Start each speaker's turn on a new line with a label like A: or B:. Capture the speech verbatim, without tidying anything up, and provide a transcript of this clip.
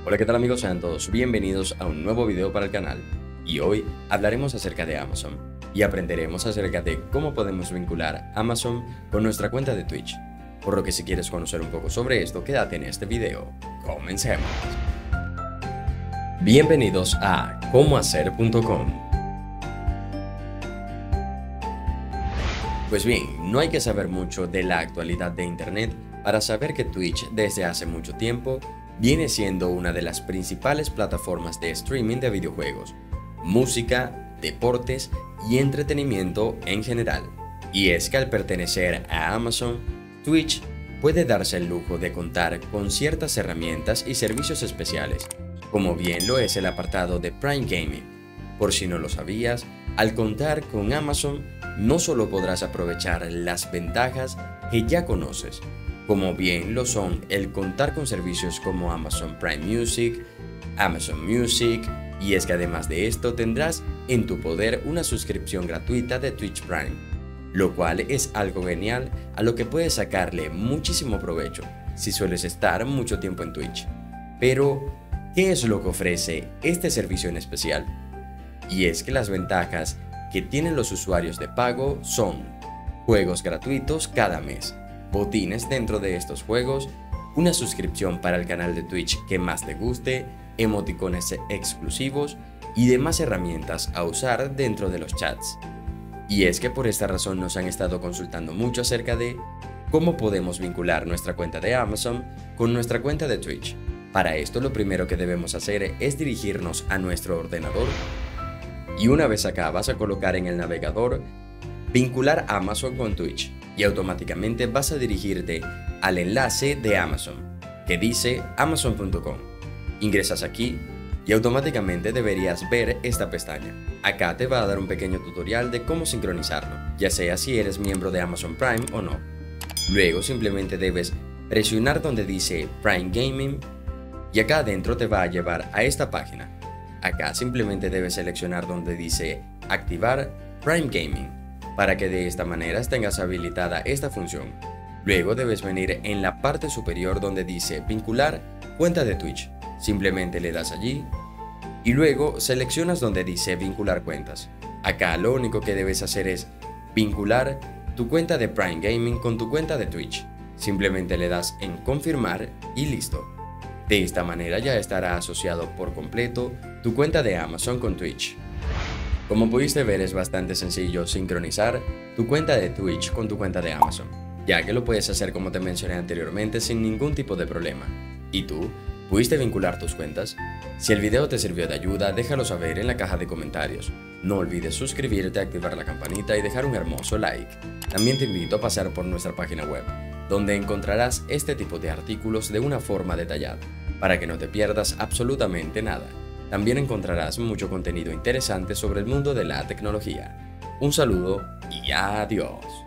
A: Hola, ¿qué tal amigos? Sean todos bienvenidos a un nuevo video para el canal. Y hoy hablaremos acerca de Amazon y aprenderemos acerca de cómo podemos vincular Amazon con nuestra cuenta de Twitch. Por lo que si quieres conocer un poco sobre esto, quédate en este video. Comencemos. Bienvenidos a cómo hacer punto com. Pues bien, no hay que saber mucho de la actualidad de Internet para saber que Twitch desde hace mucho tiempo viene siendo una de las principales plataformas de streaming de videojuegos, música, deportes y entretenimiento en general. Y es que al pertenecer a Amazon, Twitch puede darse el lujo de contar con ciertas herramientas y servicios especiales, como bien lo es el apartado de Prime Gaming. Por si no lo sabías, al contar con Amazon, no solo podrás aprovechar las ventajas que ya conoces, como bien lo son el contar con servicios como Amazon Prime Music, Amazon Music, y es que además de esto tendrás en tu poder una suscripción gratuita de Twitch Prime, lo cual es algo genial a lo que puedes sacarle muchísimo provecho si sueles estar mucho tiempo en Twitch. Pero, ¿qué es lo que ofrece este servicio en especial? Y es que las ventajas que tienen los usuarios de pago son juegos gratuitos cada mes, botines dentro de estos juegos, una suscripción para el canal de Twitch que más te guste, emoticones exclusivos y demás herramientas a usar dentro de los chats. Y es que por esta razón nos han estado consultando mucho acerca de cómo podemos vincular nuestra cuenta de Amazon con nuestra cuenta de Twitch. Para esto lo primero que debemos hacer es dirigirnos a nuestro ordenador y una vez acá vas a colocar en el navegador vincular Amazon con Twitch y automáticamente vas a dirigirte al enlace de Amazon que dice amazon punto com. Ingresas aquí y automáticamente deberías ver esta pestaña. Acá te va a dar un pequeño tutorial de cómo sincronizarlo, ya sea si eres miembro de Amazon Prime o no. Luego simplemente debes presionar donde dice Prime Gaming y acá adentro te va a llevar a esta página. Acá simplemente debes seleccionar donde dice activar Prime Gaming para que de esta manera tengas habilitada esta función. Luego debes venir en la parte superior donde dice vincular cuenta de Twitch. Simplemente le das allí y luego seleccionas donde dice vincular cuentas. Acá lo único que debes hacer es vincular tu cuenta de Prime Gaming con tu cuenta de Twitch. Simplemente le das en confirmar y listo. De esta manera ya estará asociado por completo tu cuenta de Amazon con Twitch. Como pudiste ver, es bastante sencillo sincronizar tu cuenta de Twitch con tu cuenta de Amazon, ya que lo puedes hacer como te mencioné anteriormente sin ningún tipo de problema. ¿Y tú? ¿Pudiste vincular tus cuentas? Si el video te sirvió de ayuda, déjalo saber en la caja de comentarios. No olvides suscribirte, activar la campanita y dejar un hermoso like. También te invito a pasar por nuestra página web, donde encontrarás este tipo de artículos de una forma detallada, para que no te pierdas absolutamente nada. También encontrarás mucho contenido interesante sobre el mundo de la tecnología. Un saludo y adiós.